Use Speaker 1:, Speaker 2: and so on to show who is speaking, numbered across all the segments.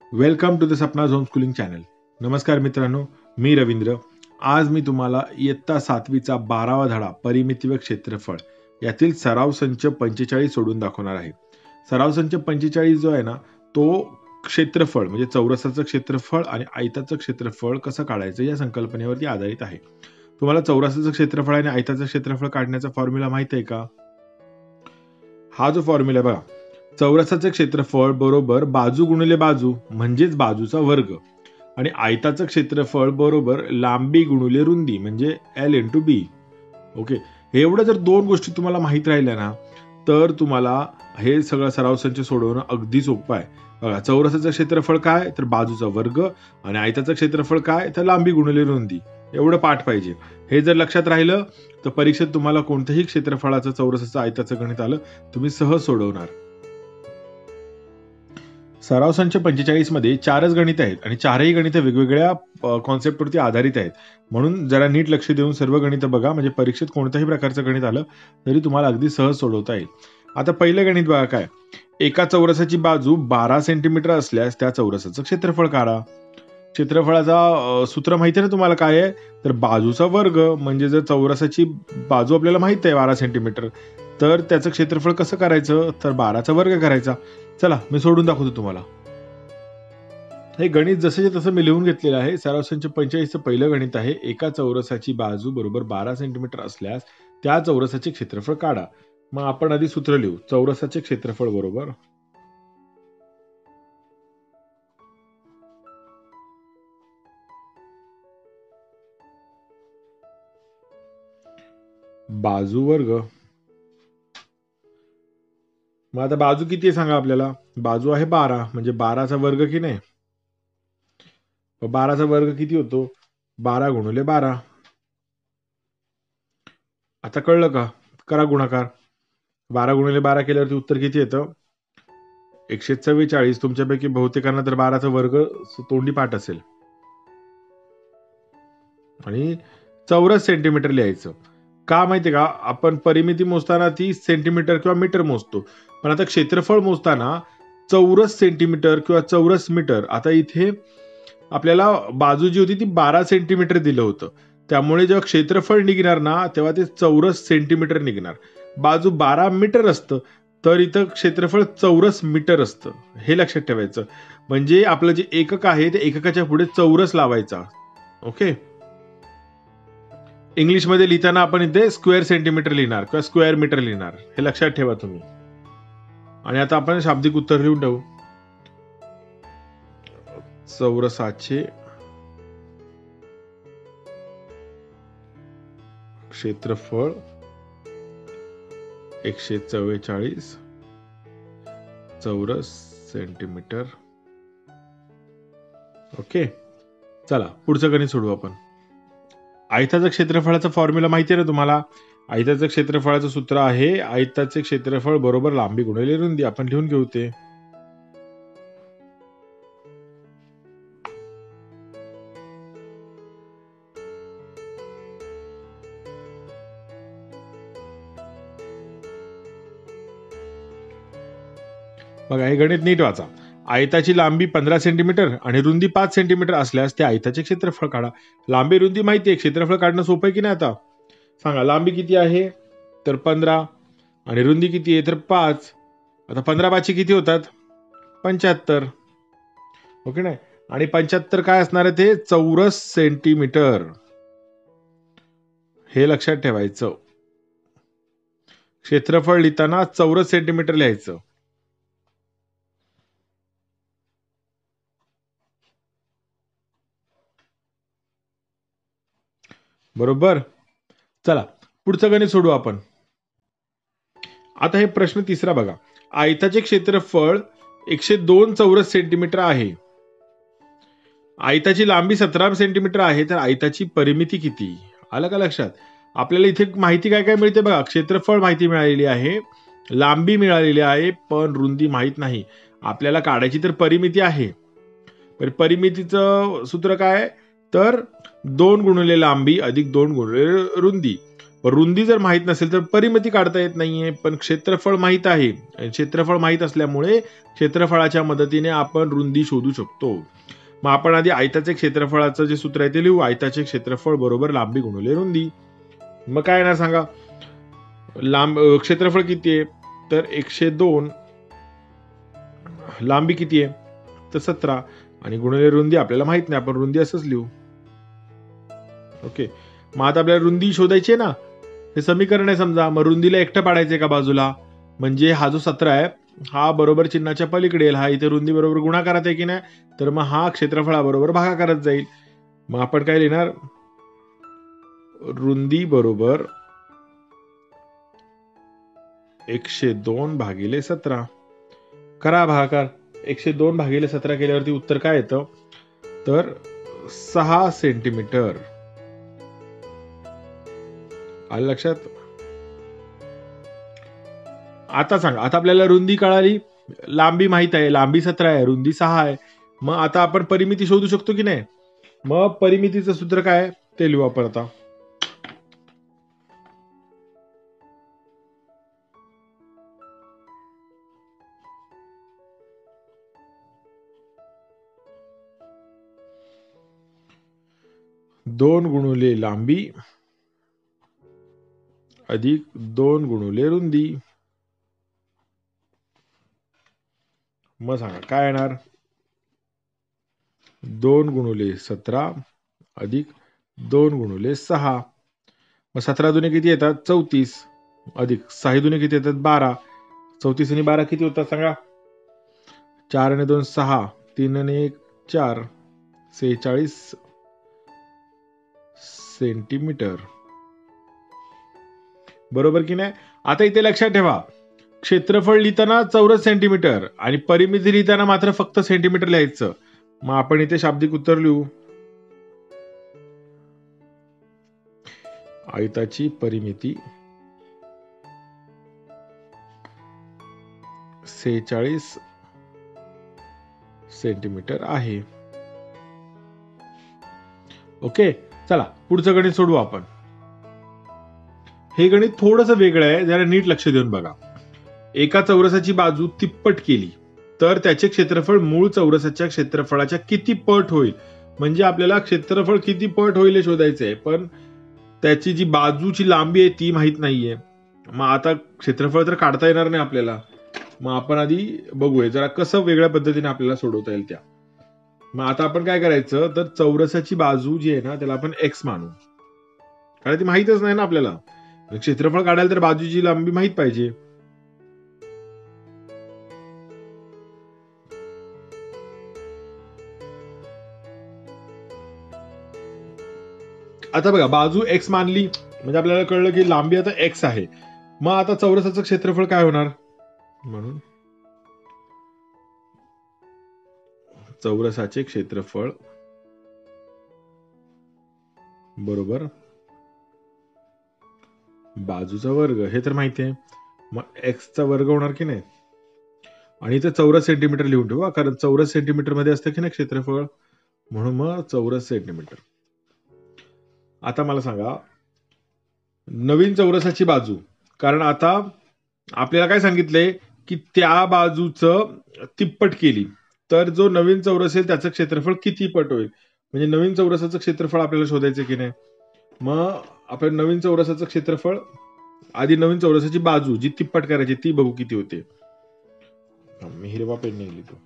Speaker 1: Welcome to the Sapna zone schooling channel. नमस्कार मित्रांनो, मी रवींद्र. आज मी तुम्हाला इयत्ता 7वीचा 12वा धडा परिमिती व क्षेत्रफळ यातील सराव संच 45 सोडून दाखवणार आहे. सराव संच 45 जो आहे ना, तो क्षेत्रफळ म्हणजे चौरसाचं क्षेत्रफळ आणि आयताचं क्षेत्रफळ कसं काढायचं या संकल्पनेवरती आधारित आहे. तुम्हाला चौरसाचं क्षेत्रफळ आणि आयताचं क्षेत्रफळ काढण्याचा फॉर्म्युला माहित आहे का? हा जो फॉर्म्युला बघा, चौरसाचे क्षेत्रफळ बरोबर बाजू गुणिले बाजू म्हणजेच बाजूचा वर्ग आणि आयताचं क्षेत्रफळ बरोबर लांबी गुणिले रुंदी म्हणजे L इंटू बी. ओके, हे एवढं जर दोन गोष्टी तुम्हाला माहित राहिल्या ना, तर तुम्हाला हे सगळं सराव संच सोडवणं अगदी सोपं आहे. बघा, चौरसाचं क्षेत्रफळ काय तर बाजूचा वर्ग आणि आयताचं क्षेत्रफळ काय तर लांबी गुणिले रुंदी. एवढं पाठ पाहिजे. हे जर लक्षात राहिलं तर परीक्षेत तुम्हाला कोणत्याही क्षेत्रफळाचं चौरसाचं आयताचं गणित आलं तुम्ही सहज सोडवणार. सराव संच 45 मध्ये 4च गणित आहेत आणि चारही गणित वेगवेगळ्या कॉन्सेप्टवरती आधारित आहेत. म्हणून जरा नीट लक्ष देऊन सर्व गणित बघा, म्हणजे परीक्षेत कोणत्याही प्रकारचं गणित आलं तरी तुम्हाला अगदी सहज सोडवता येईल. आता पहिलं गणित बघा काय, एका चौरसाची बाजू 12 सेंटीमीटर असल्यास त्या चौरसाचं क्षेत्रफळ काढा. क्षेत्रफळाचा सूत्र माहिती आहे ना तुम्हाला काय आहे तर बाजूचा वर्ग. म्हणजे जर चौरसाची बाजू आपल्याला माहित आहे 12 सेंटीमीटर तर त्याचं क्षेत्रफळ कसं करायचं तर 12चा वर्ग करायचा. चला मी सोडून दाखवतो तुम्हाला. हे गणित जसं तसं मी लिहून घेतलेलं आहे. सराव संच 45चं पहिलं गणित आहे. एका चौरसाची बाजू बरोबर 12 सेंटीमीटर असल्यास त्या चौरसाचे क्षेत्रफळ काढा. मग आपण आधी सूत्र लिहू. चौरसाचे क्षेत्रफळ बरोबर बाजू वर्ग. मग आता बाजू किती आहे सांगा आपल्याला. बाजू आहे 12 म्हणजे 12चा वर्ग की नाही. 12चा वर्ग किती होतो 12 गुणिले 12. आता कळलं का? करा गुणाकार. 12 गुणिले 12 केल्यावरती उत्तर किती येतं 144. तुमच्यापैकी बहुतेकांना तर 12चा वर्ग तोंडी पाठ असेल. आणि चौरस सेंटीमीटर लिहायचं. का माहितीये का, आपण परिमिती मोजताना ती सेंटीमीटर किंवा मीटर मोजतो, पण आता क्षेत्रफळ मोजताना चौरस सेंटीमीटर किंवा चौरस मीटर. आता इथे आपल्याला बाजू जी होती ती 12 सेंटीमीटर दिलं होतं, त्यामुळे जेव्हा क्षेत्रफळ निघणार ना तेव्हा ते चौरस सेंटीमीटर निघणार. बाजू 12 मीटर असतं तर इथं क्षेत्रफळ चौरस मीटर असतं. हे लक्षात ठेवायचं. म्हणजे आपलं जे एकक आहे ते एककाच्या पुढे चौरस लावायचा. ओके, इंग्लिशमध्ये लिहिताना आपण इथे स्क्वेअर सेंटीमीटर लिहिणार किंवा स्क्वेअर मीटर लिहिणार. हे लक्षात ठेवा तुम्ही. आणि आता आपण शाब्दिक उत्तर लिहून ठेवू. चौरसाचे क्षेत्रफळ 144 चौरस सेंटीमीटर. ओके, चला पुढचं गणित सोडू आपण. आयताचं क्षेत्रफळाचा फॉर्म्युला माहिती आहे ना तुम्हाला. आयताचं क्षेत्रफळाचं सूत्र आहे आयताचे क्षेत्रफळ बरोबर लांबी गुणिले रुंदी. आपण लिहून घेऊ ते. बघा, हे गणित नीट वाचा. आयताची लांबी 15 सेंटीमीटर आणि रुंदी 5 सेंटीमीटर असल्यास त्या आयताचे क्षेत्रफळ काढा. लांबी रुंदी माहिती आहे, क्षेत्रफळ काढणं सोपं आहे की नाही. आता सांगा, लांबी किती आहे तर 15 आणि रुंदी किती आहे तर 5. आता 15 5 किती होतात 75. ओके नाही, आणि 75 काय असणार आहे ते चौरस सेंटीमीटर. हे लक्षात ठेवायचं. क्षेत्रफळ लिहिताना चौरस सेंटीमीटर लिहायचं. बरोबर. चला पुढचं गणित सोडू आपण. आता हे प्रश्न तिसरा बघा. आयताचे क्षेत्रफळ 102 चौरस सेंटीमीटर आहे. आयताची लांबी 17 सेंटीमीटर आहे तर आयताची परिमिती किती. आलं का लक्षात. आपल्याला इथे माहिती काय काय मिळते बघा. क्षेत्रफळ माहिती मिळालेली आहे, लांबी मिळालेली आहे, पण रुंदी माहित नाही. आपल्याला काढायची तर परिमिती आहे. परिमितीचं सूत्र काय तर 2 गुणिले लांबी अधिक 2 गुणिले रुंदी रुंदी जर माहित नसेल तर परिमिती काढता येत नाहीये, पण क्षेत्रफळ माहित आहे. क्षेत्रफळ माहित असल्यामुळे क्षेत्रफळाच्या मदतीने आपण रुंदी शोधू शकतो. मग आपण आधी आयताचे क्षेत्रफळाचं जे सूत्र आहे ते लिहू. आयताचे क्षेत्रफळ बरोबर लांबी गुणिले रुंदी. मग काय येणार सांगा? क्षेत्रफळ किती आहे? तर 102. लांबी किती आहे? तर 17. आणि गुणिले रुंदी आपल्याला माहित नाही, आपण रुंदी असंच लिहू. ओके, मग आता आपल्याला रुंदी शोधायची आहे ना. हे समीकरण आहे समजा, मग रुंदीला एकटं पाडायचंय का बाजूला, म्हणजे हा जो 17 आहे हा बरोबर चिन्हाच्या पलीकडे येईल. हा इथे रुंदी बरोबर गुणाकारात आहे की नाही, तर मग हा क्षेत्रफळाबरोबर भागाकारात जाईल. मग आपण काय लिहिणार? रुंदी बरोबर 102 भागिले 17. करा भागाकार. 102 भागिले 17 केल्यावरती उत्तर काय येतं? तर 6 सेंटीमीटर. आलं लक्षात? आता सांगा, आता आपल्याला रुंदी कळाली, लांबी माहित आहे, लांबी 17 आहे, रुंदी 6 आहे. मग आता आपण परिमिती शोधू शकतो की नाही? मग परिमितीचं सूत्र काय आहे ते लिहू आपण आता. दोन गुणिले लांबी अधिक 2 गुणिले रुंदी. मग सांगा काय येणार? 2 गुणिले 17 अधिक 2 गुणिले 6. मग 17 दुने किती येतात? 34. अधिक 6 दुने किती येतात? 12. 34 आणि 12 किती होतात सांगा? 4 आणि 2 6, 3 आणि 1 4, 46 सेंटीमीटर. बरोबर की नाही? आता इथे लक्षात ठेवा, क्षेत्रफळ लिहिताना चौरस सेंटीमीटर आणि परिमिती लिहिताना मात्र फक्त सेंटीमीटर लिहायचं. मग आपण इथे शाब्दिक उत्तर लिहू. आयताची परिमिती 46 सेंटीमीटर आहे. ओके, चला पुढचं गणित सोडवू आपण. हे गणित थोडंसं वेगळं आहे, जरा नीट लक्ष देऊन बघा. एका चौरसाची बाजू तिप्पट केली तर त्याचे क्षेत्रफळ मूळ चौरसाच्या क्षेत्रफळाच्या किती पट होईल? म्हणजे आपल्याला क्षेत्रफळ किती पट होईल हे शोधायचंय, पण त्याची जी बाजूची लांबी आहे ती माहित नाहीये. मग आता क्षेत्रफळ तर काढता येणार नाही आपल्याला. मग आपण आधी बघूया जरा कसं वेगळ्या पद्धतीने आपल्याला सोडवता येईल त्या. मग आता आपण काय करायचं, तर चौरसाची बाजू जी आहे ना त्याला आपण एक्स मानू, कारण ती माहितच नाही ना आपल्याला. क्षेत्रफळ काढायला तर बाजूची लांबी माहित पाहिजे. आता बघा, बाजू एक्स मानली म्हणजे आपल्याला कळलं की लांबी आता एक्स आहे. मग आता चौरसाचं क्षेत्रफळ काय होणार? म्हणून चौरसाचे क्षेत्रफळ बरोबर बाजूचा वर्ग, हे तर माहिती आहे. मग एक्सचा वर्ग होणार की नाही. आणि इथे चौरस सेंटीमीटर लिहून ठेवू, कारण चौरस सेंटीमीटर मध्ये असतं की नाही क्षेत्रफळ, म्हणून मग चौरस सेंटीमीटर. आता मला सांगा नवीन चौरसाची बाजू, कारण आता आपल्याला काय सांगितलंय की त्या बाजूचं तिप्पट केली तर जो नवीन चौरस असेल त्याचं क्षेत्रफळ किती पट होईल. म्हणजे नवीन चौरसाचं क्षेत्रफळ आपल्याला शोधायचं की नाही. मग आपण नवीन चौरसाचं क्षेत्रफळ, आधी नवीन चौरसाची बाजू जी तिप्पट करायची ती बघू किती होते. मी हिरवा पेन नाही लिहितो.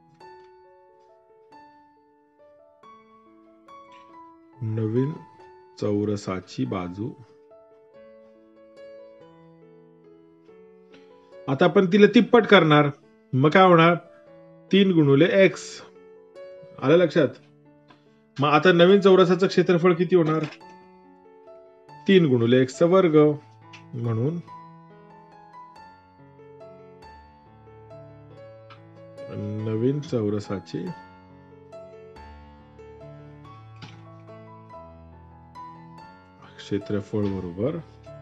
Speaker 1: नवीन चौरसाची बाजू, आता आपण तिला तिप्पट करणार. मग काय होणार? 3 गुणिले एक्स. आलं लक्षात? मग आता नवीन चौरसाचं क्षेत्रफळ किती होणार? 3 गुणिले एक्स चा वर्ग. म्हणून नवीन चौरसाचे क्षेत्रफळ बरोबर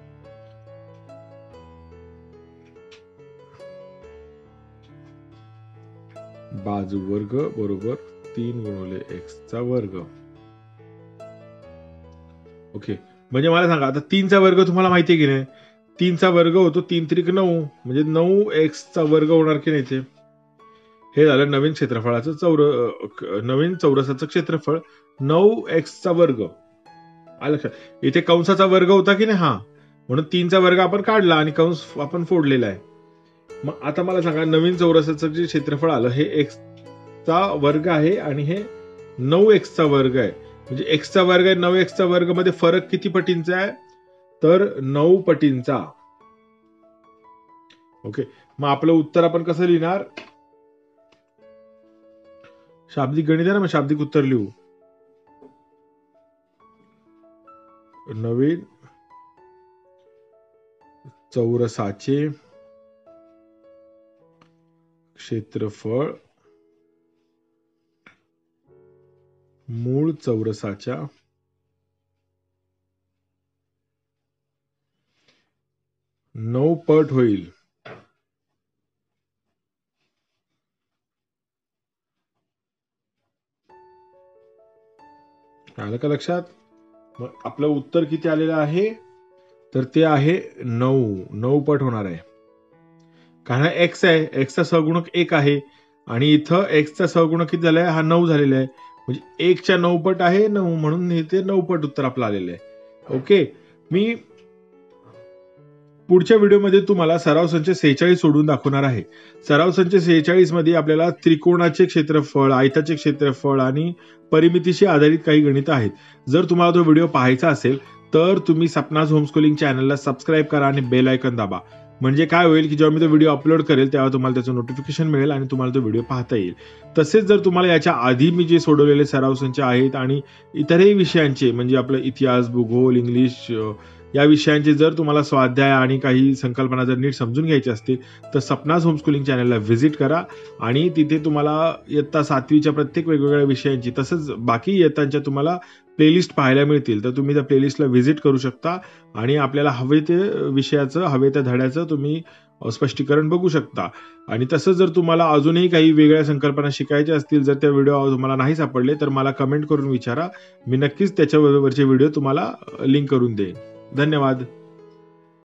Speaker 1: बाजू वर्ग बरोबर 3 गुणिले एक्स चा वर्ग. ओके, म्हणजे मला सांगा, आता 3चा वर्ग तुम्हाला माहिती आहे की नाही? 3चा वर्ग होतो 3 त्रिक 9, म्हणजे 9x वर्ग होणार की नाही ते. हे झालं नवीन क्षेत्रफळाचं नवीन चौरसाचं क्षेत्रफळ 9x वर्ग. आलं लक्षात? इथे कंसाचा वर्ग होता की नाही? हा, म्हणून 3चा वर्ग आपण काढला आणि कंस आपण फोडलेला आहे. मग आता मला सांगा, नवीन चौरसाचं जे क्षेत्रफळ आलं हे x वर्ग आहे आणि हे 9x वर्ग आहे. म्हणजे x वर्ग आहे 9x वर्ग मध्ये फरक किती पटींचा आहे? तर 9 पटींचा. ओके, मग आपलं उत्तर आपण कसं लिहिणार? शाब्दिक गणित आहे ना, मग शाब्दिक उत्तर लिहू. नवीन चौरसाचे क्षेत्रफळ मूळ चौरसाच्या 9 पट होईल. आलं का लक्षात? मग आपलं उत्तर किती आलेलं आहे? तर ते आहे 9 पट होणार आहे. कारण एक्स आहे, एक्सचा सहगुणक 1 आहे आणि इथं एक्सचा सहगुणक किती झालाय? हा 9 झालेला आहे. म्हणजे 1च्या 9 पट आहे 9, म्हणून हे ते 9 पट उत्तर आपलं आलेलं आहे. ओके, मी पुढच्या व्हिडिओमध्ये तुम्हाला सराव संच 46 सोडून दाखवणार आहे. सराव संच 46 मध्ये आपल्याला त्रिकोणाचे क्षेत्रफळ, आयताचे क्षेत्रफळ आणि परिमितीशी आधारित काही गणित आहेत. जर तुम्हाला तो व्हिडिओ पाहायचा असेल तर तुम्ही सपनाज होमस्कूलिंग चॅनलला सबस्क्राईब करा आणि बेल आयकॉन दाबा. म्हणजे काय होईल की जेव्हा मी तो व्हिडिओ अपलोड करेल तेव्हा तुम्हाला त्याचं नोटिफिकेशन मिळेल आणि तुम्हाला तो व्हिडिओ पाहता येईल. तसेच जर तुम्हाला याच्या आधी मी जे सोडवलेले सराव संच आहेत आणि इतरही विषयांचे, म्हणजे आपलं इतिहास, भूगोल, इंग्लिश या विषयांचे जर तुम्हाला स्वाध्याय आणि काही संकल्पना जर नीट समजून घ्यायच्या असतील तर सपनाज होमस्कूलिंग चॅनलला व्हिजिट करा आणि तिथे तुम्हाला इयत्ता 7वीच्या प्रत्येक वेगवेगळ्या विषयांची तसंच बाकी इयत्तांच्या तुम्हाला प्लेलिस्ट पाहायला मिळतील. तर तुम्ही त्या प्लेलिस्टला व्हिजिट करू शकता आणि आपल्याला हवे ते विषयाचं, हवे त्या धड्याचं तुम्ही स्पष्टीकरण बघू शकता. आणि तसंच जर तुम्हाला अजूनही काही वेगळ्या संकल्पना शिकायच्या असतील, जर त्या व्हिडिओ तुम्हाला नाही सापडले तर मला कमेंट करून विचारा. मी नक्कीच त्याच्याबरोबरचे व्हिडिओ तुम्हाला लिंक करून देईन. धन्यवाद.